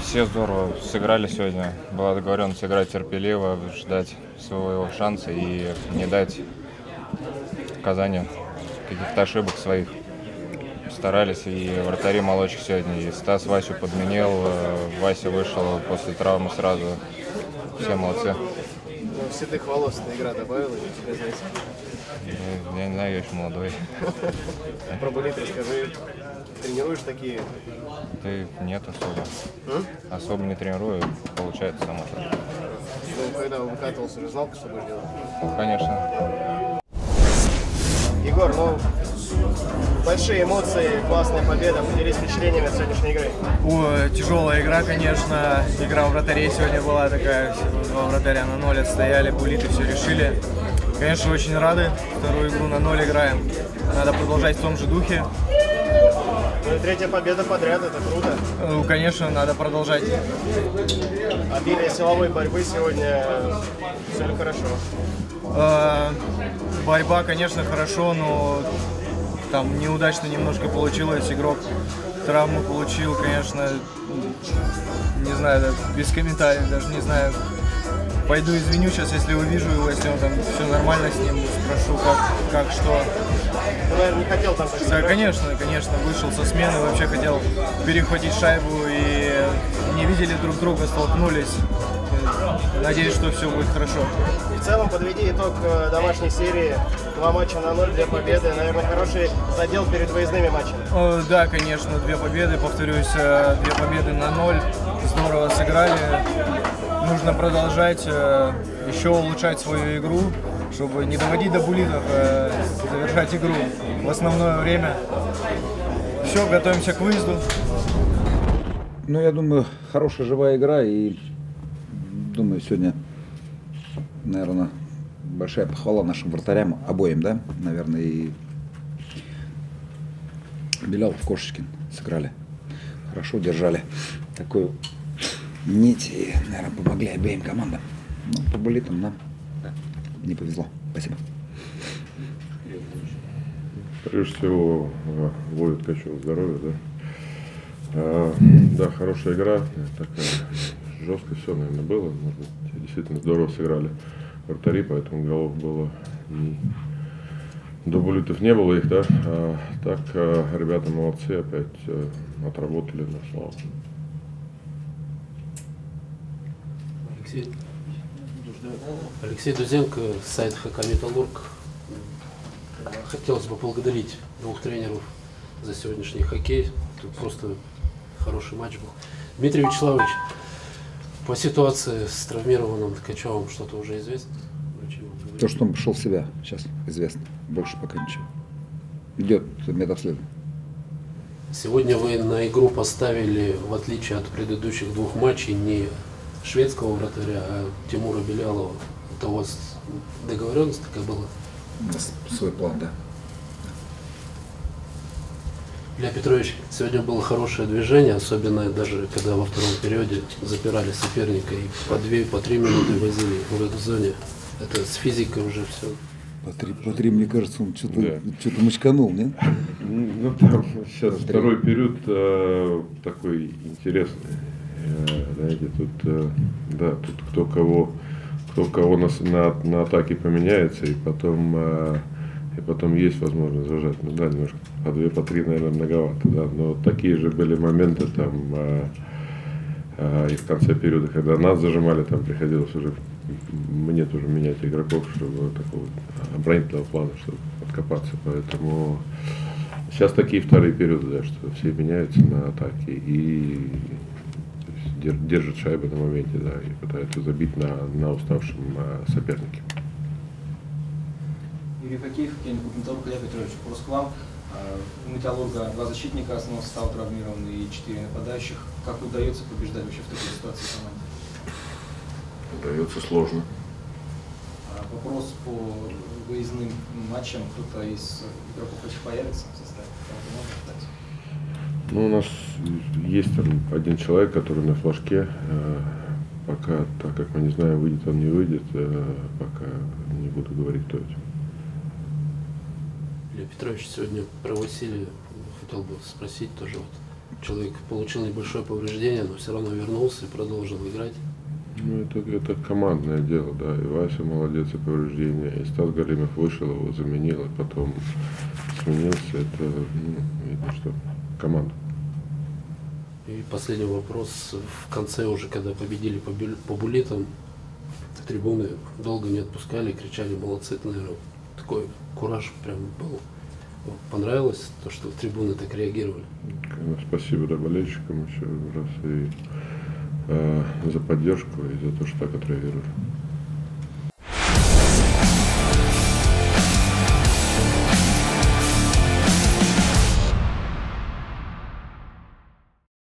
Все здорово сыграли сегодня. Была договоренность играть терпеливо, ждать своего шанса и не дать Казани каких-то ошибок своих. Старались, и вратари молодчик сегодня. И Стас Васю подменил, Вася вышел после травмы сразу. Все молодцы. Ну, седых волос эта игра добавила тебе, знаете? Я не знаю, я еще молодой. Про булит расскажи. Тренируешь такие? Да нет особо. Особо не тренирую, получается само. Ну, когда выкатывался, уже знал, что будешь делать? Конечно. Егор, ну, большие эмоции, классная победа. Поделись впечатлениями от сегодняшней игры. Тяжелая игра, конечно. Игра у вратарей сегодня была такая. Два вратаря на 0 отстояли, булиты все решили. Конечно, очень рады. Вторую игру на 0 играем. Надо продолжать в том же духе. Ну и третья победа подряд, это круто. Ну, конечно, надо продолжать. Обилие силовой борьбы сегодня, все ли хорошо? Борьба, конечно, хорошо, но там неудачно немножко получилось. Игрок травму получил, конечно, не знаю, без комментариев, даже не знаю. Пойду извиню сейчас, если увижу его, если он там все нормально с ним, спрошу, как что. Ты, наверное, не хотел там так Да, конечно, вышел со смены, вообще хотел перехватить шайбу и не видели друг друга, столкнулись. Надеюсь, что все будет хорошо. В целом, подведи итог домашней серии. 2 матча на 0, 2 победы. Наверное, хороший задел перед выездными матчами. Да, конечно, 2 победы, повторюсь, 2 победы на 0. Здорово сыграли. Нужно продолжать, еще улучшать свою игру, чтобы не доводить до булитов, завершать игру в основное время. Все, готовимся к выезду. Ну, я думаю, хорошая живая игра, и думаю, сегодня, наверное, большая похвала нашим вратарям, обоим, да, наверное, и Белялов, Кошечкин сыграли, хорошо держали такую нить и, наверное, помогли обеим командам. Ну, по булитам нам не повезло. Спасибо. Прежде всего, Вове Ткачеву здоровья, да. Да, хорошая игра, такая жесткая, все, наверное, было. Может быть, действительно здорово сыграли вратари, поэтому голов было до булитов не было их, да. А так, ребята молодцы, опять отработали на славу. Алексей Дузенко, сайт ХК «Металлург». Хотелось бы поблагодарить 2 тренеров за сегодняшний хоккей. Тут просто хороший матч был. Дмитрий Вячеславович, по ситуации с травмированным Ткачевым что-то уже известно? То, что он пришел в себя, сейчас известно. Больше пока ничего. Идет медобследование. Сегодня вы на игру поставили, в отличие от предыдущих 2 матчей, не шведского вратаря, а Тимура Белялова. Это у вас договоренность такая была? У нас свой план, да. Илья Петрович, сегодня было хорошее движение, особенно даже когда во втором периоде запирали соперника и по 2, по 3 минуты возили в этой зоне. Это с физикой уже все. По три, мне кажется, он что-то мочканул, нет? Ну, там сейчас второй период такой интересный. Знаете, тут, да, тут кто кого на атаке поменяется, и потом есть возможность зажать. Ну да, немножко по 2, по 3, наверное, многовато, да. Но такие же были моменты там и в конце периода, когда нас зажимали, там приходилось уже мне тоже менять игроков, чтобы такого оборонительного плана, чтобы откопаться. Поэтому сейчас такие вторые периоды, да, что все меняются на атаке и держат шайбу на моменте, да, и пытаются забить на уставшем сопернике. Юрий Хоккеев, Металлург, Илья Петрович, вопрос к вам. У Металлурга 2 защитника, основной состав травмированный и 4 нападающих. Как удается побеждать вообще в такой ситуации команде? Удается сложно. Вопрос по выездным матчам. Кто-то из игроков хоть появится в составе? Кого-то можно ждать? Ну, у нас есть там один человек, который на флажке. Пока, так как мы не знаем, выйдет он, не выйдет, пока не буду говорить, кто это. Илья Петрович, сегодня про Василия хотел бы спросить тоже. Вот человек получил небольшое повреждение, но все равно вернулся и продолжил играть. Ну, это командное дело, да. И Вася молодец, и повреждение. И Стас Галимов вышел, его заменил, и потом сменился. Это, видно, что команда. И последний вопрос. В конце уже, когда победили по буллитам, трибуны долго не отпускали, кричали молодцы. Это, наверное, такой кураж прям был. Понравилось то, что трибуны так реагировали? Спасибо, да, болельщикам еще раз и за поддержку, и за то, что так отреагировали.